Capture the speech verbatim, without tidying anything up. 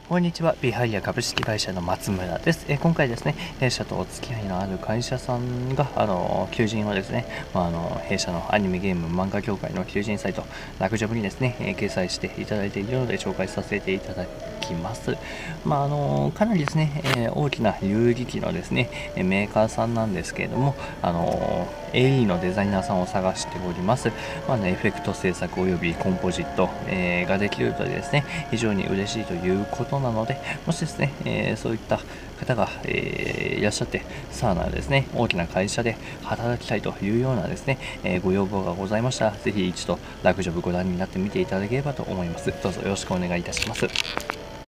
こんにちは。ビハイヤ株式会社の松村です。えー今回ですね、弊社とお付き合いのある会社さんが、あの求人をですね、まあ、あの弊社のアニメゲーム漫画業界の求人サイト、ラクジョブにですね、えー掲載していただいているので紹介させていただきます。まあ、あのかなりですね、えー大きな有力機のですね、えーメーカーさんなんですけれども、あの エーイー のデザイナーさんを探しております。まあね、エフェクト制作およびコンポジット、えーができるとですね、非常に嬉しいということなので、もしですね、えーそういった方が、えーいらっしゃって、さらなるですね、大きな会社で働きたいというようなですね、えーご要望がございましたら、ぜひ一度、ラグジョブご覧になってみていただければと思います。どうぞよろしくお願いいたします。